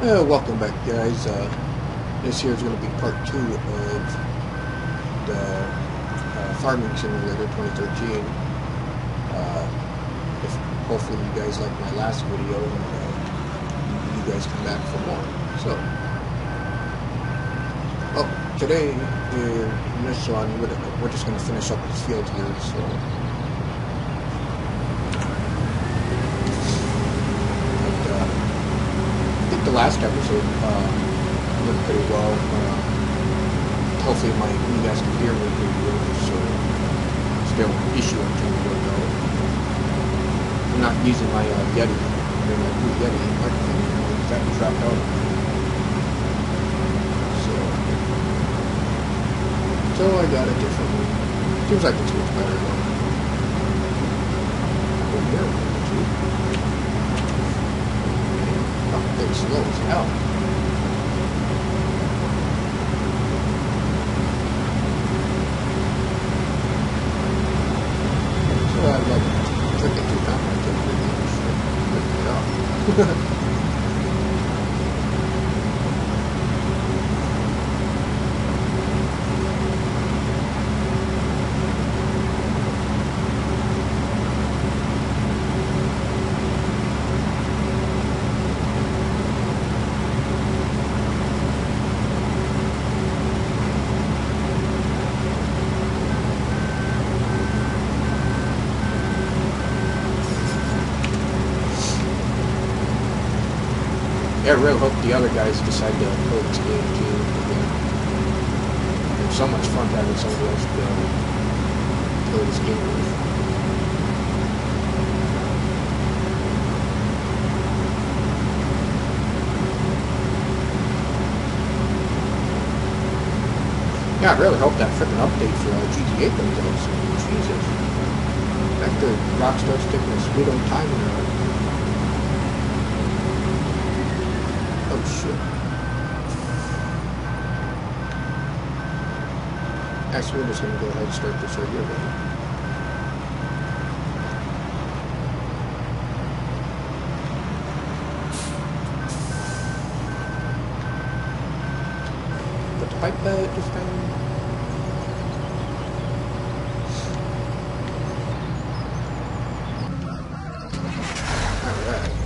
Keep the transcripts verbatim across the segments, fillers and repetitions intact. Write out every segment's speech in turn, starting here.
Uh, welcome back, guys. Uh, this here is going to be part two of the uh, Farming Simulator twenty thirteen. Uh, if hopefully you guys like my last video, and uh, you guys come back for more. So, oh, today in this one, we're, we're just going to finish up this field here. So. The last episode uh, went pretty well. Uh, hopefully, my you guys can hear me pretty good. So, still an issue I'm trying to work out. I'm not using my uh, Yeti, I mean, my Blue Yeti microphone anymore because that dropped out. So, so I got it differently. Seems like it's much better though. Oh, yeah, pretty slow as hell. So I like took it too complicated and look it up. Yeah, I really hope the other guys decide to play this game too. It's so much fun having somebody else to play this game with. Yeah, I really hope that freaking update for uh, G T A comes out soon. Jesus. Back to Rockstar sticking a sweet old time in there. Oh shit. Actually, we're just gonna go ahead and start this right here, buddy. Put the pipe bed this time. Alright.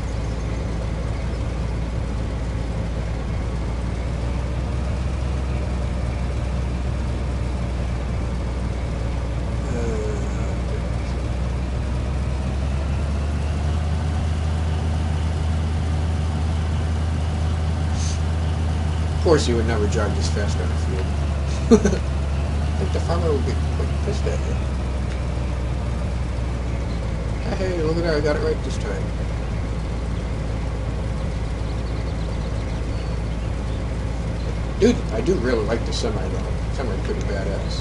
Of course, you would never drive this fast on the field. I think the farmer would get quite pissed at you. Hey, look at that, I got it right this time. Dude, I do really like the semi though. Semi pretty badass.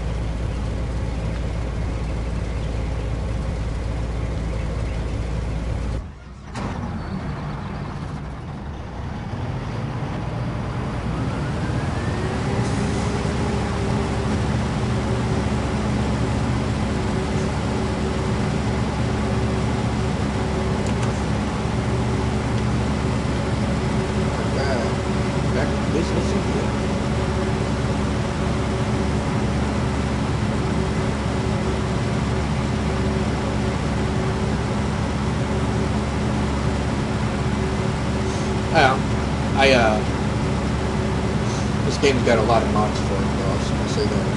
I, uh, this game's got a lot of mods for it, though, I was gonna say that.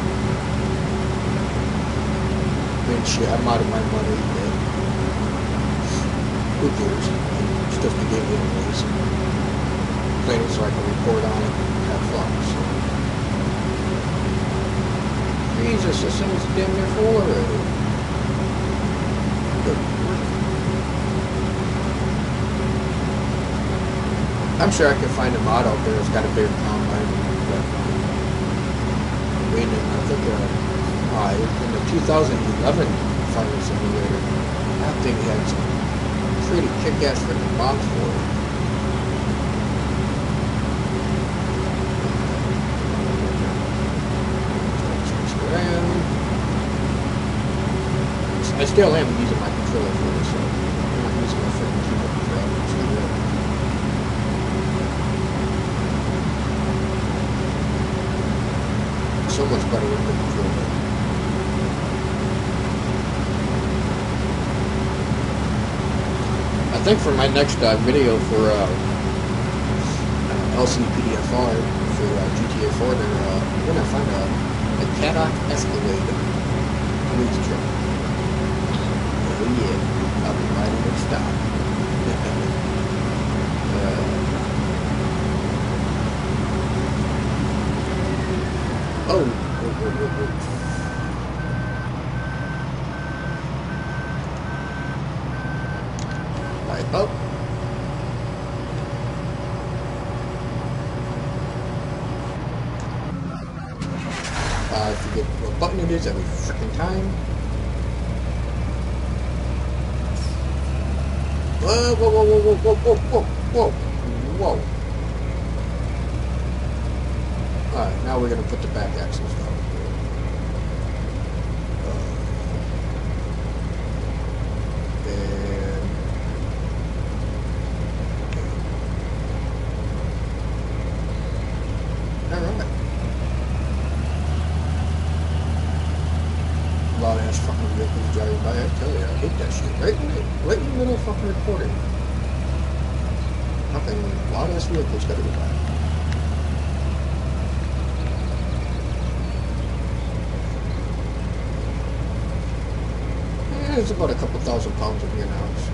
I mean, shit, I'm out of my money, but who cares? It's just a game anyways. Playing it so I can report on it and have fun, so. Jesus, this thing's damn near full already. Good. I'm sure I can find a mod out there that's got a bigger combine. But, I mean, I think uh, uh, in the two thousand eleven Farming Simulator, that thing had some pretty kick-ass freaking mods for it. I still am using my controller for this, so I'm not using my freaking keyboard for that. so much better with the controller. I think for my next uh, video for uh, L C P D F R for uh, G T A four, they're uh, gonna find a, a Cadillac Escalade police truck. Oh yeah, I'll be riding in style. uh, oh, oh, oh, oh, oh. Right up. I forget what button it is every freaking time. Whoa, whoa, whoa, whoa, whoa, whoa, whoa, whoa, whoa. Alright, now we're going to put the back axles down. Uh, and... Alright. Loud ass fucking vehicles driving by, I tell you, I hate that shit. Right in the, right in the middle of fucking recording. Fucking loud ass vehicles gotta go by. Yeah, it's about a couple thousand pounds in here now. So.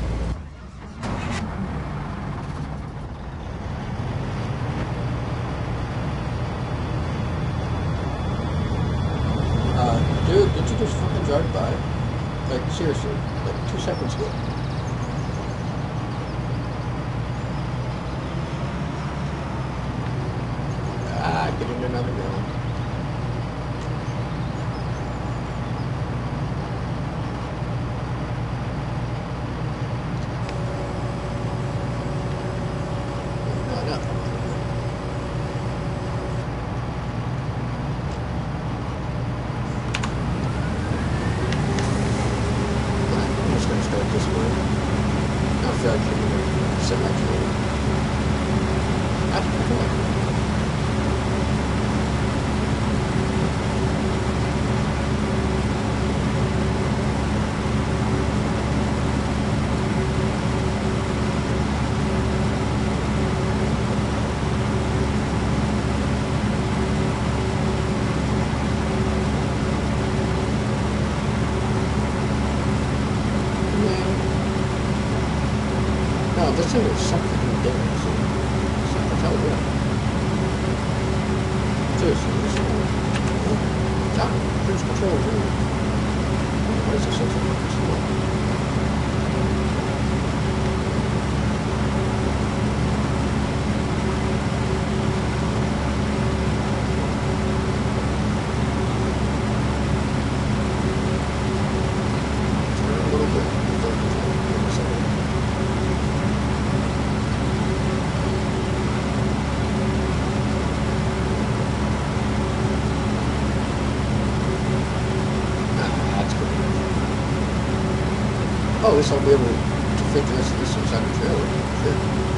Dude, did you just fucking drive by? Like, seriously, like two seconds ago. Ah, get into another ground. No, no. This way. I feel like you're going to sit like you. I don't know. No, this thing is something different. So I tell you what. Seriously, this thing is down. Cruise control, really. Why is this such a fucking slow? Turn a little bit. Oh, this I'll be able to fit the rest of this inside the trailer. Shit.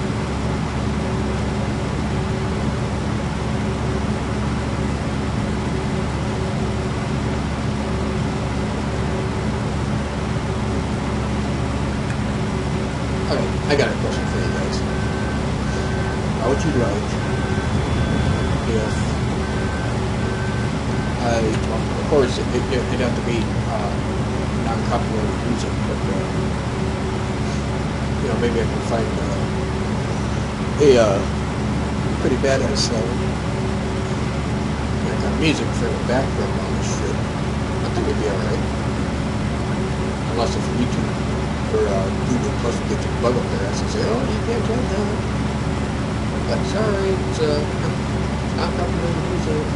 Okay, I got a question for you guys. How would you like if I, well, of course, it, it, it'd have to be uh, non-copyrighted music, but uh, you know, maybe I can find uh, a uh, pretty badass uh, like, uh, music for the background on this shit. I think it'd be alright. Unless if YouTube or uh, Google Plus get to bug up their ass and say, oh, you can't have that. But sorry, it's uh, not copyrighted music.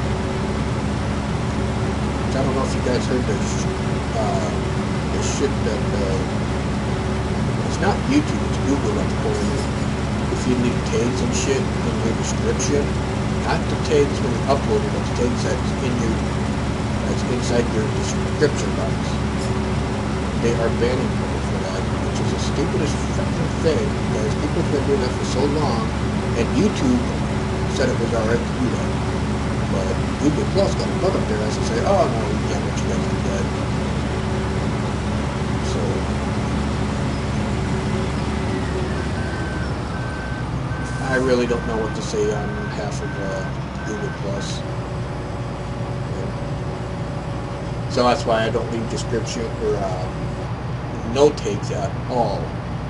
I don't know if you guys heard this. Uh, the shit that uh, it's not YouTube, it's Google that's pulling it. If you leave tags and shit in your description, not the tags when you upload it, but the tags that's in your that's inside your description box. They are banning people for that, which is the stupidest fucking thing because people have been doing that for so long, and YouTube said it was alright to do that. But Google Plus got a bug up there as to say, oh no, we can't let you guys do that. So I really don't know what to say on behalf of uh, Google Plus. So that's why I don't leave description or uh, no takes at all.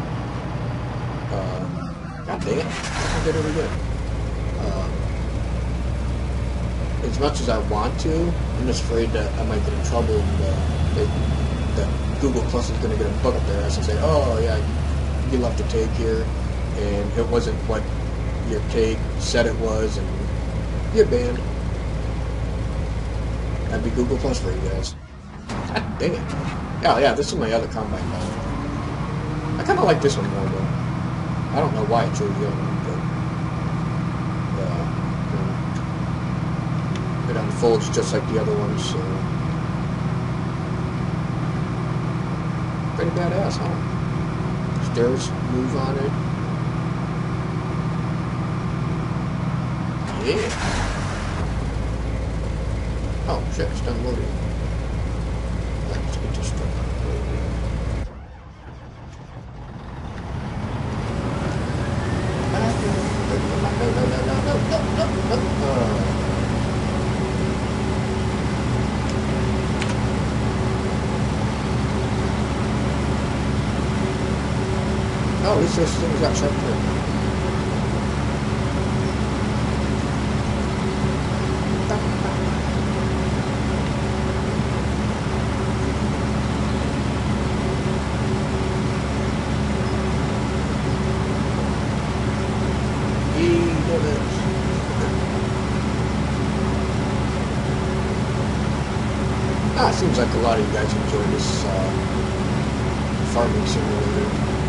Uh, God dang it, I did it again. Uh, as much as I want to, I'm just afraid that I might get in trouble and uh, that, that Google Plus is going to get a bug up there and say, oh yeah, you left a take here and it wasn't what your take said it was, and you're banned. That'd be Google Plus for you guys. God dang it. Yeah, yeah, this is my other combine model. I kind of like this one more, though. I don't know why I chose the other one, but... Uh, it unfolds just like the other ones, so... Pretty badass, huh? Stairs move on it. Yeah! Oh, shit, it's done loading. Let's get this stuff loaded. No, no, no, no, no, no, no, no, no. Oh, at least this thing's got sharp turn. Ah, it seems like a lot of you guys enjoy this uh, farming simulator.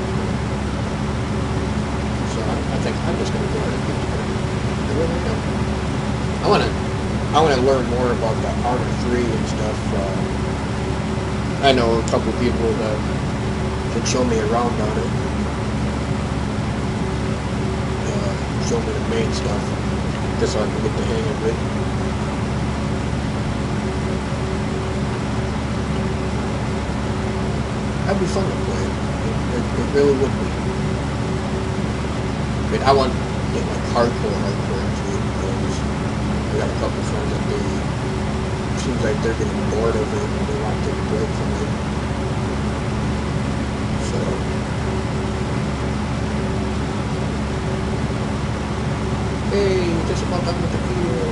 So I, I think I'm just going to go ahead and get started. There we go. I want to I want to learn more about the Armor three and stuff. Uh, I know a couple people that can show me around on it. Uh, show me the main stuff, just so I can get the hang of it. That'd be fun to play. It, it, it really would be. I mean, I want to get like hardcore, hardcore into it because I got a couple friends that they seems like they're getting bored of it and they want to take a break from it. So, hey, just about done with the video.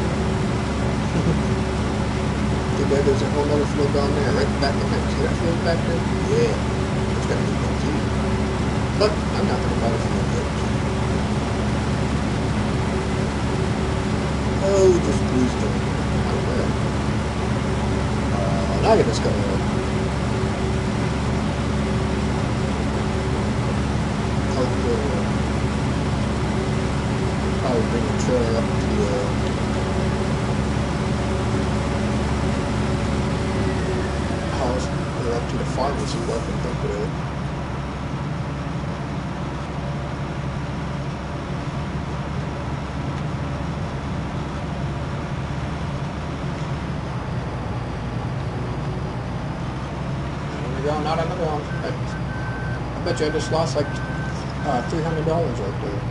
There, there's a whole other field down there, right back behind. See that field back there? Yeah, it's got to be built too. But I'm not going to buy the field yet. Oh, just please don't. I don't know. Uh, now I get this going on. I'll bring the trailer up to the. Uh, up to the farmers and work and dump it out. Not on the ground, not on the ground. I, I bet you I just lost like uh, three hundred dollars right there.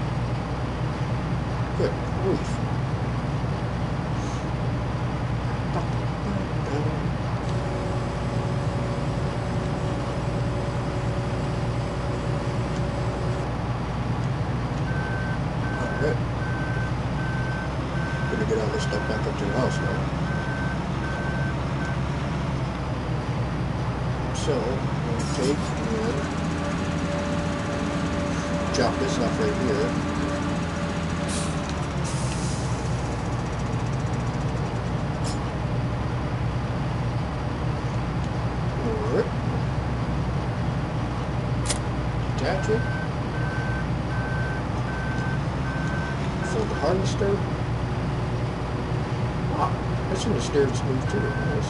Good grief. Good. Gonna get all this stuff back up to the house now. So, I'm gonna take and chop this off right here. Alright. Detach it. The harvester. Ah, that's when the stairs move too. Nice.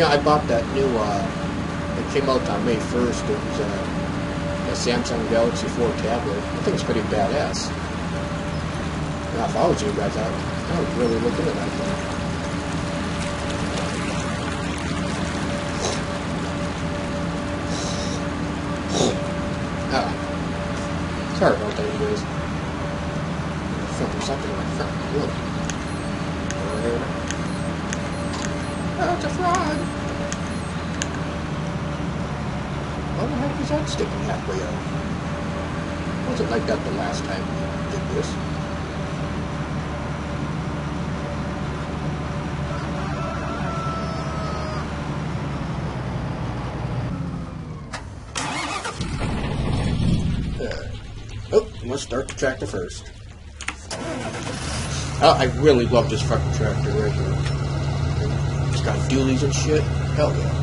Yeah, I bought that new, uh, it came out on May first. It was uh, a Samsung Galaxy four tablet. I think it's pretty badass. Now, if I was you guys, I, I would really look into that thing. Ah. Sorry about that, you guys. Filming something in my front. Look. Over here. Oh, it's a frog! Why the heck is that sticking halfway out? Wasn't like that the last time we did this. Uh, oh, let's start the tractor first. Oh, I really love this fucking tractor right here. It's got dualies and shit. Hell yeah.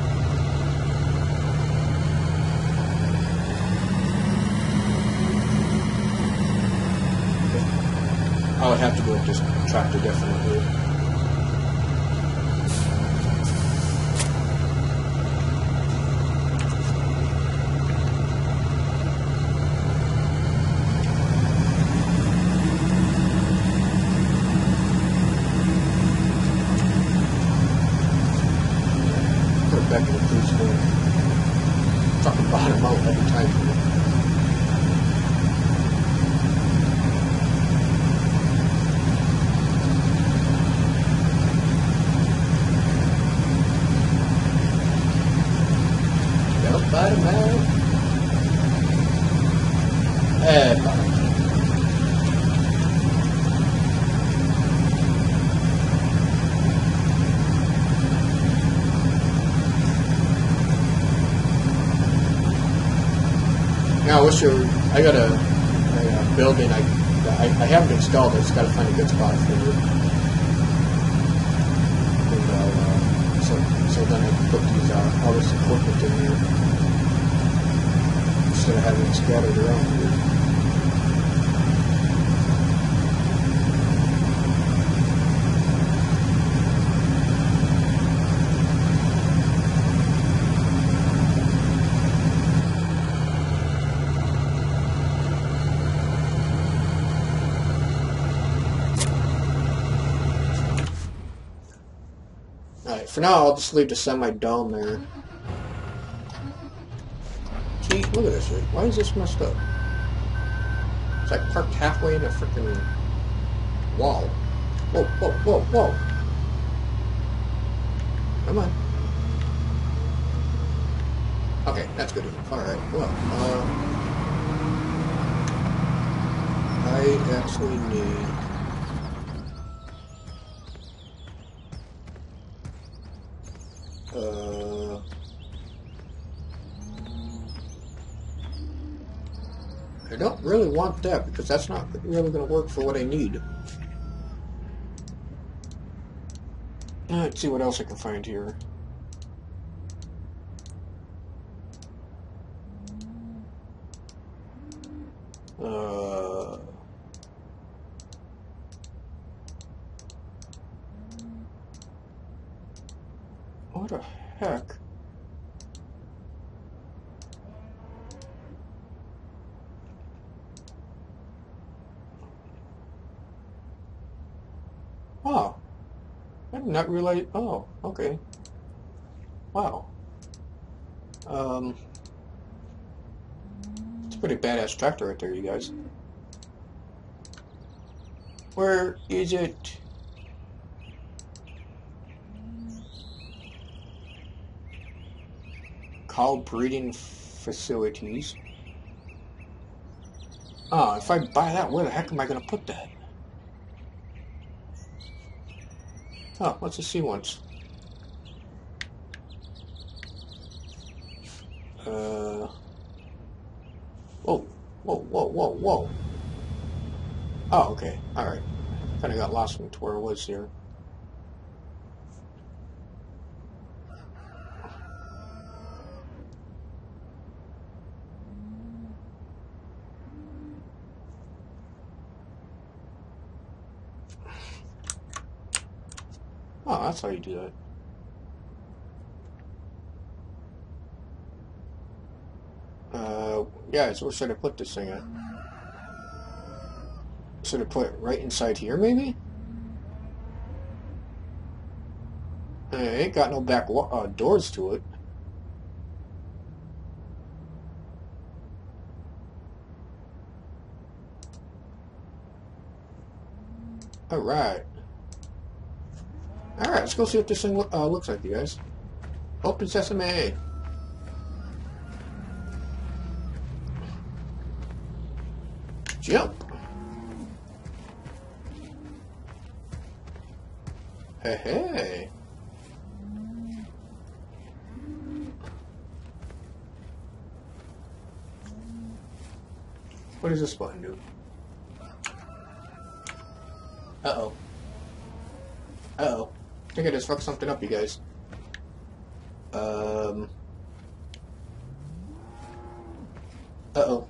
I would have to go with this tractor, definitely. Put it back in the cruise mode. Fucking bottom out every time. Bottom out. And bottom. Now, what's your? I got a, a, a building. I, I I haven't installed it. Just got to find a good spot for it. And, uh, so so then I can put these uh, all this equipment in here. Instead of having it scattered around here. Alright, for now I'll just leave the semi down there. Gee, look at this shit. Why is this messed up? It's like parked halfway in a freaking wall. Whoa, whoa, whoa, whoa. Come on. Okay, that's good enough. Alright, well, uh... I actually need... Uh... I don't really want that because that's not really going to work for what I need. Let's see what else I can find here. Uh... What the heck? Oh, I did not realize. Oh, okay. Wow. Um, it's a pretty badass tractor right there, you guys. Where is it? Cow breeding facilities. Oh, if I buy that, where the heck am I going to put that? Oh, let's just see once. Uh. Whoa, whoa, whoa, whoa, whoa. Oh, okay. Alright. Kind of got lost into where it was here. Oh, that's how you do that. Yeah, so where should I put this thing at? Should I put it right inside here, maybe? It ain't got no back uh, doors to it. Alright. Alright, let's go see what this thing uh, looks like, you guys. Open sesame. Jump. Hey, hey. What does this button do? Uh-oh. Uh-oh. I think I just fucked something up, you guys. Um... Uh-oh.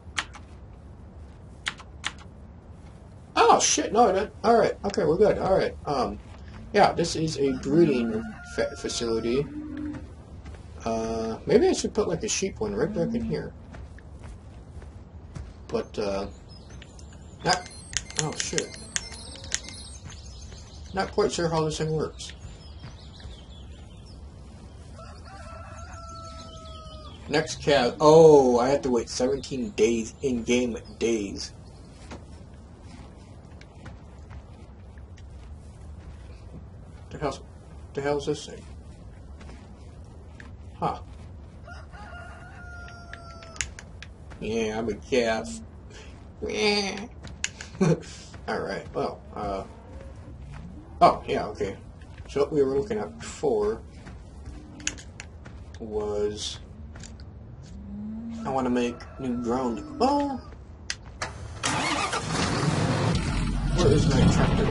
Oh, shit, no, I didn't. Alright, okay, we're good. Alright, um... yeah, this is a breeding fa facility. Uh, maybe I should put, like, a sheep one right back in here. But, uh... not... oh, shit. Not quite sure how this thing works. Next cab. Oh, I have to wait seventeen days, in-game days. The hell's, the hell's this thing? Huh. Yeah, I'm a calf. Alright, well, uh... oh, yeah, okay. So what we were looking at before was... I want to make new ground. Oh! Where is my tractor?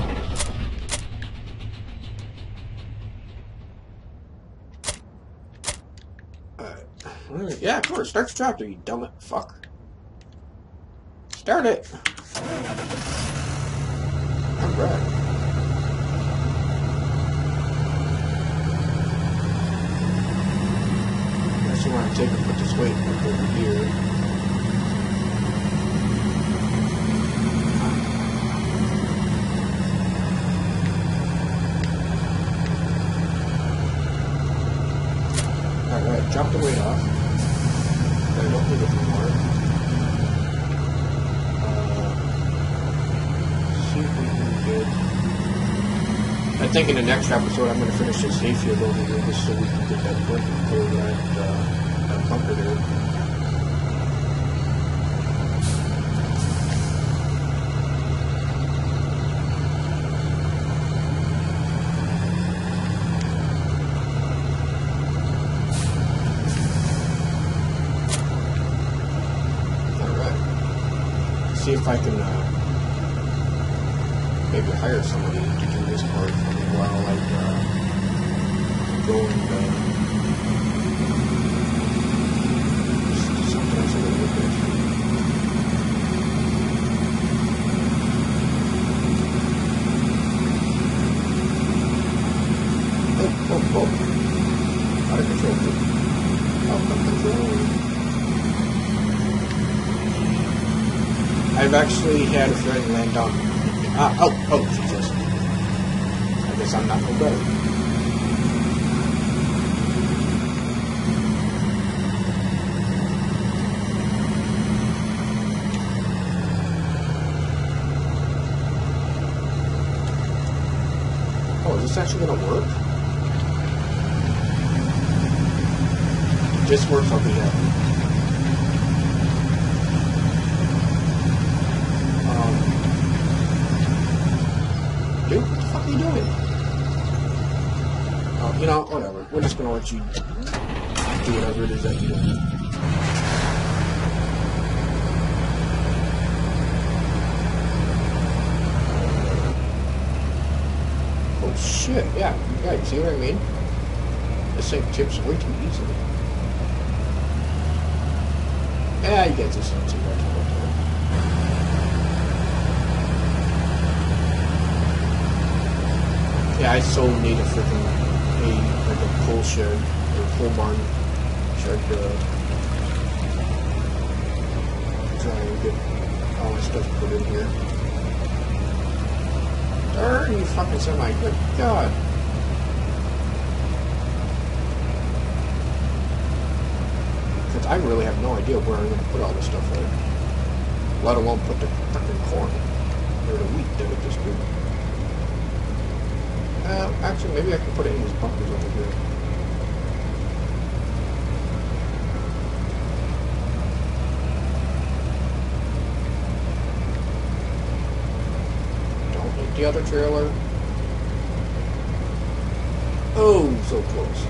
Alright. Yeah, of course. Start the tractor, you dumb fuck. Start it! Alright. I want to take and put this weight up over here. Alright, drop the weight off. I don't need it anymore. Uh, see if we can get... I think in the next episode I'm going to finish this hayfield over here just so we can get that working for that, uh, that bunker there. Alright. See if I can uh, maybe hire somebody to do this part for me while I uh, go and uh, just do something else a little bit. Oh, oh, oh. Out of control, dude. Out of control. I've actually had a friend land on... Ah, oh, oh, Jesus. I guess I'm not no better. Oh, is this actually gonna work? If this works, I'll be happy. Dude, what the fuck are you doing? Oh, you know, whatever. We're just gonna let you do whatever it is that you do. Oh shit, yeah. Yeah, you see what I mean? This thing tips way too easily. Yeah, you get this one too much. Yeah, I so need a freaking a like a pole shed or pole barn shed. Uh, get all this stuff put in here. Darn you fucking semi, good God. Because I really have no idea where I'm going to put all this stuff in. Let alone put the fucking corn. Or the wheat that it just did. Uh, actually, maybe I can put it in these bunkers over here. Don't hit the other trailer. Oh, so close.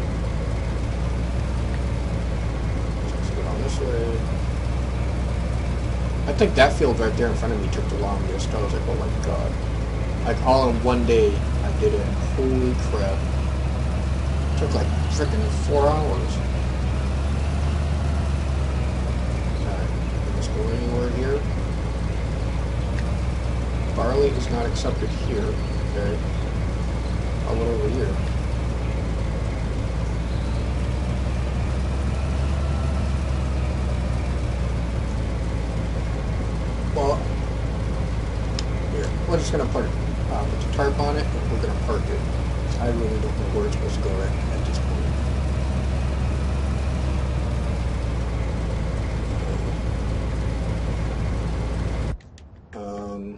Let's get on this way. I think that field right there in front of me took the longest. I was like, oh my god. Like, all in one day, I did it. Holy crap. It took like freaking four hours. Alright, let's go anywhere here. Barley is not accepted here. Okay. How about over here? Well, here, we're just gonna put, uh, put the tarp on it, and we're gonna park it. I really don't know where it's supposed to go right at this point. Um.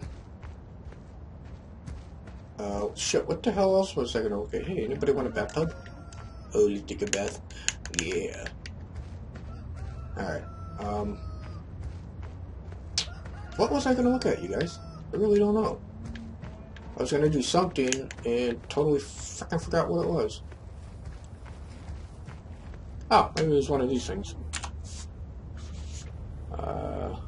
Uh, shit, what the hell else was I gonna, okay, hey, anybody want a bathtub? Oh, you take a bath? Yeah. Alright, um. What was I gonna look at, you guys? I really don't know. I was gonna do something and totally fucking forgot what it was. Oh, maybe it was one of these things. Uh,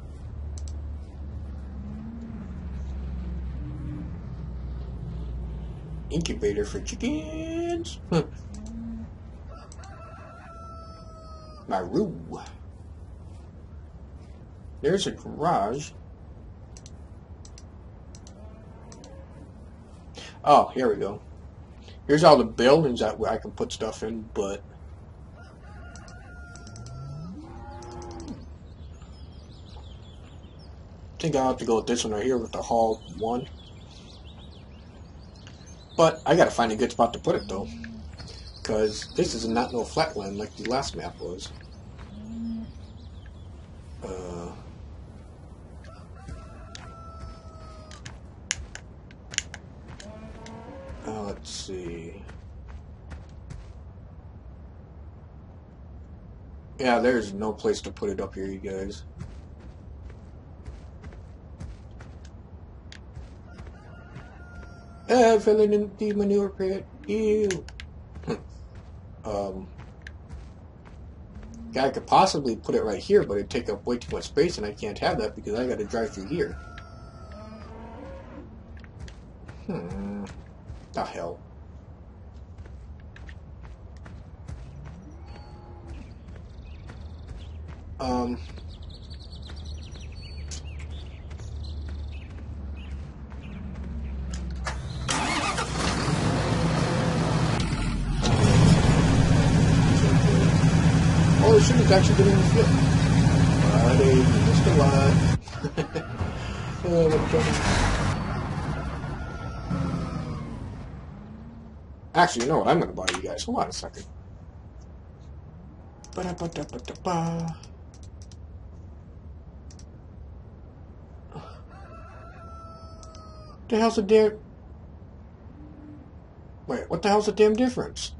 incubator for chickens. Maru. There's a garage. Oh, here we go. Here's all the buildings that I can put stuff in, but I think I'll have to go with this one right here with the hall one. But I gotta find a good spot to put it though, because this is not no flatland like the last map was. Uh, uh, let's see. Yeah, there's no place to put it up here, you guys. Ah, I fell in the manure pit. Ew. um, yeah, I could possibly put it right here, but it'd take up way too much space, and I can't have that because I got to drive through here. Hmm. The hell. Um. Oh, the shit is actually getting the flip. Buddy, you missed a lot. Oh, what trouble. Actually, you know what? I'm going to buy you guys. Hold on a second. Ba-da-ba-da-ba-da-ba. What the hell's the damn... Wait, what the hell's the damn difference?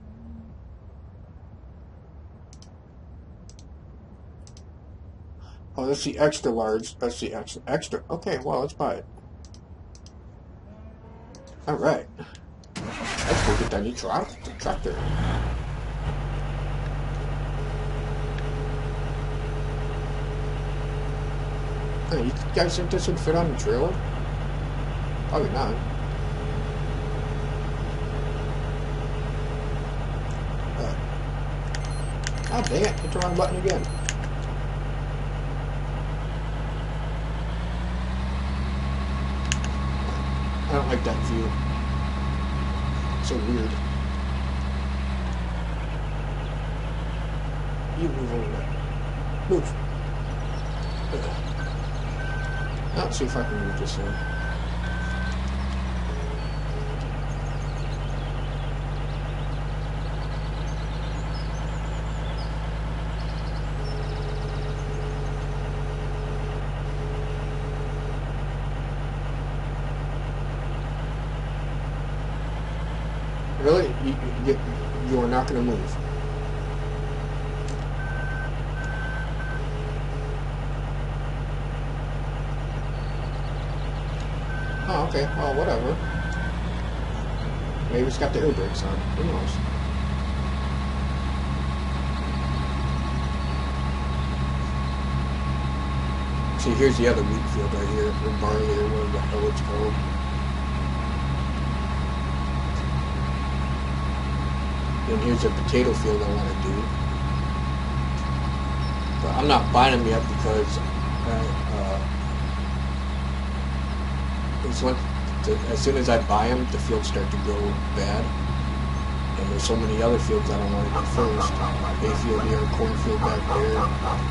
Oh, that's the extra large. That's the extra. Extra. Okay, well, let's buy it. Alright. Let's go get that new tra tractor. Hey, you guys think this would fit on the trailer? Probably not. Uh, oh, dang it. Hit the wrong button again. I don't like that view. So weird. You move over there. Move. Let's see if I can move this in. Really? You, you, you are not going to move? Oh, okay. Well, whatever. Maybe it's got the air brakes on. Who knows? See, here's the other wheat field right here, or barley, or whatever the hell it's called. And here's a potato field I want to do. But I'm not buying them yet because uh, uh, it's when, to, as soon as I buy them, the fields start to go bad. And there's so many other fields I don't want to get first. Hayfield here, cornfield back there.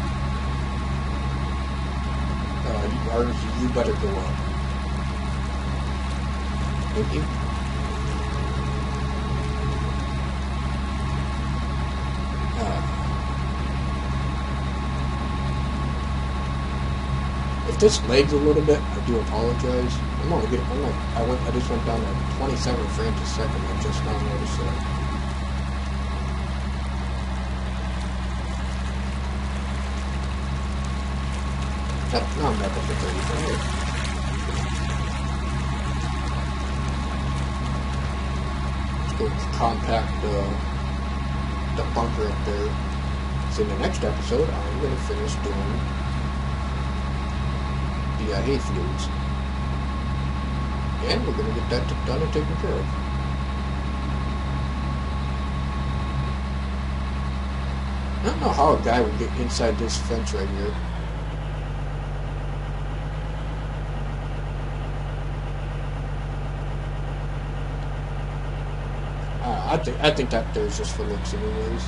Uh, you, ours, you better go up. Thank you. If this lags a little bit, I do apologize. I'm only getting, I'm like, I went, I just went down to twenty-seven frames a second. I just now noticed that. That, now I'm back up to thirty-five. Let's go compact uh, the bunker up there. So in the next episode, I'm going to finish doing the uh, hay fields. And we're going to get that done and taken care of. I don't know how a guy would get inside this fence right here. Uh, I think I think that there's just for looks anyways.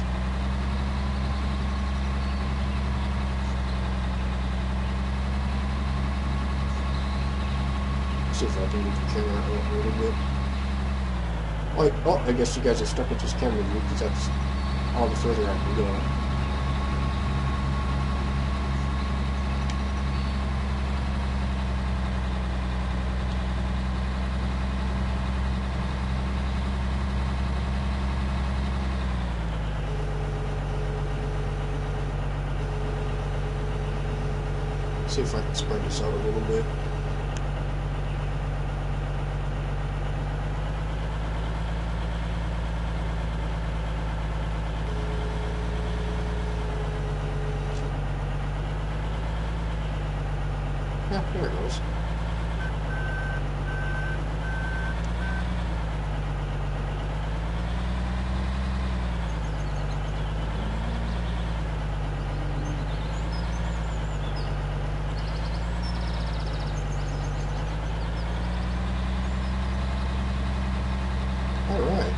See if I can move the camera out a little bit. Oh, oh, I guess you guys are stuck with this camera view because that's all the further I can go. See if I can spread this out a little bit. Yeah, there it goes. Alright.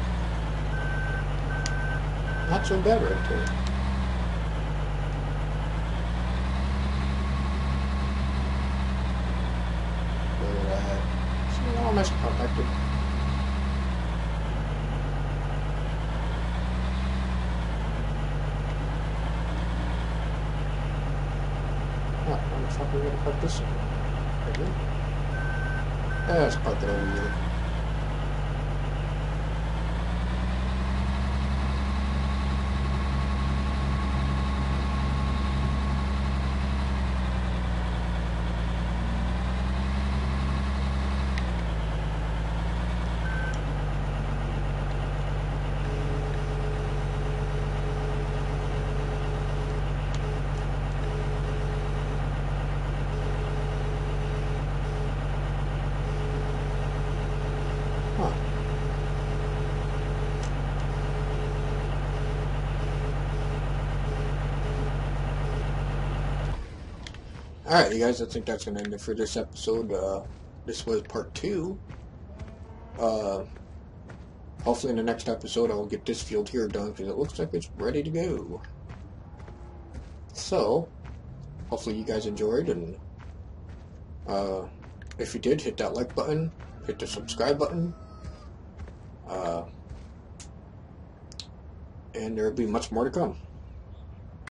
Not so bad right there. Almost perfected. Oh, how the fuck are we gonna put this in? Right here? Yeah, let's park it over here. Alright, you guys, I think that's going to end it for this episode. Uh, this was part two. Uh, hopefully in the next episode I'll get this field here done, because it looks like it's ready to go. So, hopefully you guys enjoyed, and Uh, if you did, hit that like button, hit the subscribe button, uh, and there will be much more to come.